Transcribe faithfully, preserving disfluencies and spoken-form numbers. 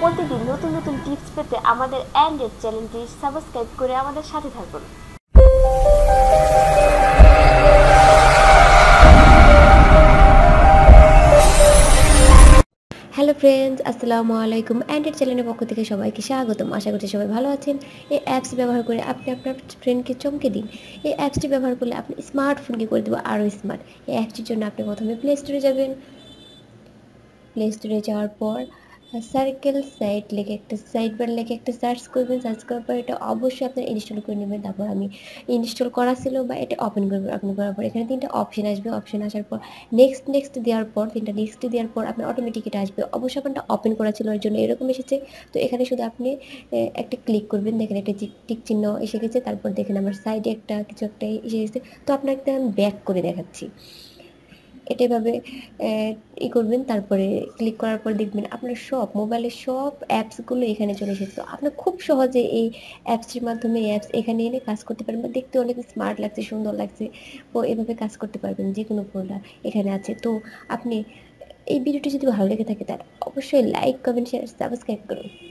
প্রতিদিন নতুন নতুন টিপস পেতে আমাদের অ্যান্ড্রয়েড চ্যানেলটি সাবস্ক্রাইব করে আমাদের সাথে থাকুন। হ্যালো ফ্রেন্ডস, আসসালামু আলাইকুম। অ্যান্ড্রয়েড চ্যানেলের পক্ষ থেকে সবাইকে স্বাগতম। আশা করছি সবাই ভালো আছেন। এই অ্যাপস ব্যবহার করে আপনি আপনার ফ্রেন্ডকে চমকে দিন। এই অ্যাপসটি ব্যবহার করলে আপনি স্মার্টফোনকে করে দেবো আরও স্মার্ট। এই অ্যাপসটির জন্য আপনি প্রথমে প্লে স্টোরে যাবেন। প্লে স্টোরে যাওয়ার পর সার্কেল সাইট লেগে একটা সাইট বার লেগে একটা সার্চ করবেন। সার্চ করার পর এটা অবশ্যই আপনার ইনস্টল করে নেবেন। তারপর আমি ইনস্টল করা ছিল বা এটা ওপেন করবেন। ওপেন করার পর এখানে তিনটা অপশন আসবে। অপশন আসার পর নেক্সট নেক্সট দেওয়ার পর তিনটা নেক্সট দেওয়ার পর আপনার অটোমেটিক এটা আসবে। অবশ্যই আপনারটা ওপেন করা ছিল, এর জন্য এরকম এসেছে। তো এখানে শুধু আপনি একটা ক্লিক করবেন। দেখেন একটা টিক চিহ্ন এসে গেছে। তারপর দেখেন আমার সাইডে একটা কিছু একটা এসে গেছে। তো আপনাকে আমি ব্যাক করে দেখাচ্ছি। এটা এভাবে ই করবেন। তারপরে ক্লিক করার পর দেখবেন আপনার সব মোবাইলের সব অ্যাপসগুলো এখানে চলে এসেছে। তো আপনি খুব সহজে এই অ্যাপসটির মাধ্যমে অ্যাপস এখানে এনে কাজ করতে পারবেন। দেখতে অনেক স্মার্ট লাগছে, সুন্দর লাগছে। ও এভাবে কাজ করতে পারবেন। যে কোনো ফোল্ডার এখানে আছে। তো আপনি এই ভিডিওটি যদি ভালো লেগে থাকে তাহলে অবশ্যই লাইক, কমেন্ট, শেয়ার, সাবস্ক্রাইব করুন।